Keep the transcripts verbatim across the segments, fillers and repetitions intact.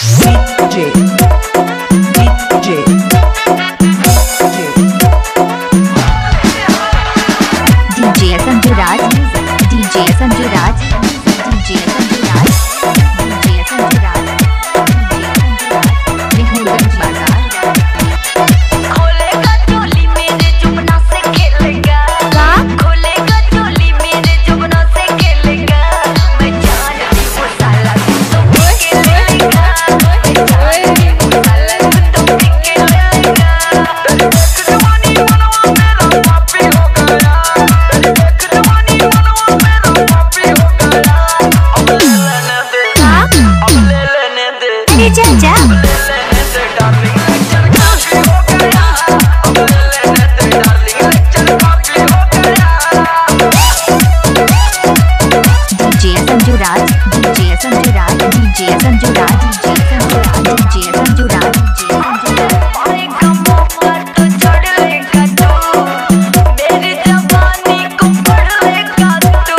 DJ DJ DJ Sanju Raj, DJ Sanju Raj, DJ Sanju Raj, DJ Sanju Raj, मेहरगंज बाजार। खोलेगा चोली मेरे जुबना से खेलेगा, खोलेगा चोली मेरे जुबना से खेलेगा, मैं जानती हूँ साला तू तो पीके लेगा, मैं जानती हूँ साला तू तो पीके लेगा। तेरी देख जवानी मनवा मेरा पापी हो गया, तेरी देख जवानी मनवा मेरा पापी हो गया। अब ले लेने दे, अब ले लेने दे, अरे जा जा। अब ले लेने दे डार्लिंग, लेक्चर काफी हो गया। अब ले लेने दे डार्लिंग, लेक्चर काफी हो गया। DJ Sanju Raj, DJ Sanju Raj, DJ Sanju Raj, DJ Sanju Raj, DJ Sanju Raj, DJ Sanju Raj। पाएगा मौका तो चढ़ लेगा तू, मेरी जवानी को पढ़ लेगा तू।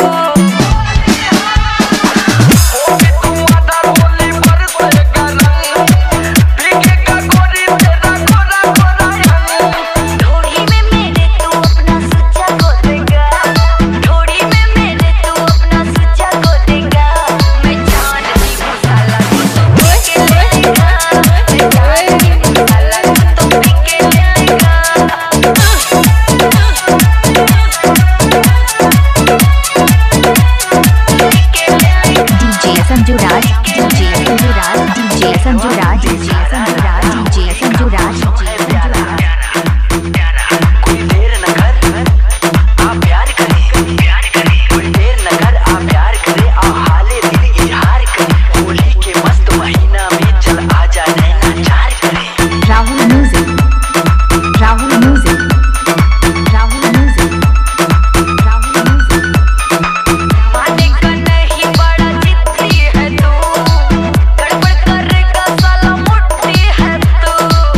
होगी तू आधा रोली बरसेगा रंग, भीगेगा गोरी तेरा गोरा गोरा रंग। थोड़ी में मेरे तू अपना सुच्चा खोदेगा, थोड़ी में मेरे तू अपना सुच्चा खोदेगा, मैं जानती हूँ साला तू तो पीके लेगा, मैं जानती हूँ साला तू तो पीके लेगा। DJ Sanju Raj, DJ Sanju Raj, DJ Sanju Raj, DJ Sanju Raj, DJ Sanju Raj, DJ Sanju Raj। कोई देर न कर, आ प्यार करे, कोई देर न कर, आ प्यार करे, आ हाले दिल इजहार करे, होली के मस्त महीना में चल आजा नैना चार करे। Rahul Music, Rahul Music, Rahul Music, Rahul Music। मानेगा नहीं बड़ा जिद्दी है तू, गड़बड़ करेगा साला मुट्ठी है तू।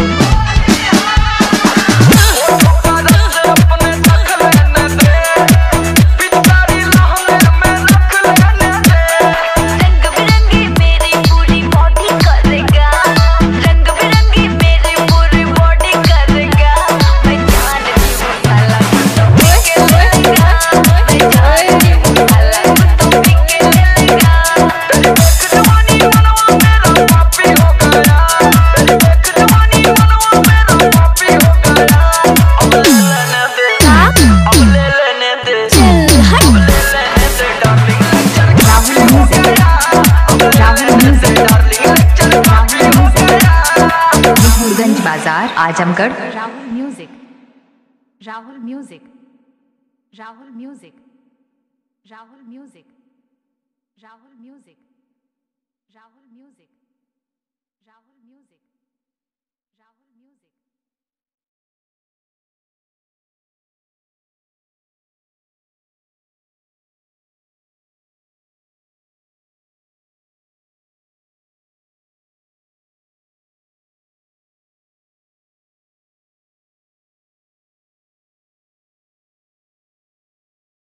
होठों का रस अपने तक लेने दे, पिचकारी लहंगे में रख लेने दे। रंग बिरंगी मेरी पूरी बॉडी करेगा, रंग बिरंगी मेरी पूरी बॉडी करेगा, मैं जानती हूँ साला तू तो पीके लेगा, मैं जानती हूँ साला तू तो पीके लेगा। तेरी देख जवानी मनवा मेरा पापी हो गया, तेरी देख जवानी मनवा मेरा पापी हो गया। अब ले लेने दे, अब ले लेने दे, अब ले लेने दे डार्लिंग, लेक्चर काफी हो गया। अब ले लेने दे डार्लिंग, लेक्चर काफी हो गया। मेहरगंज बाजार, Azamgarh. Rahul Music, Rahul Music, Rahul Music, Rahul Music, Rahul Music, Rahul Music, Rahul Music।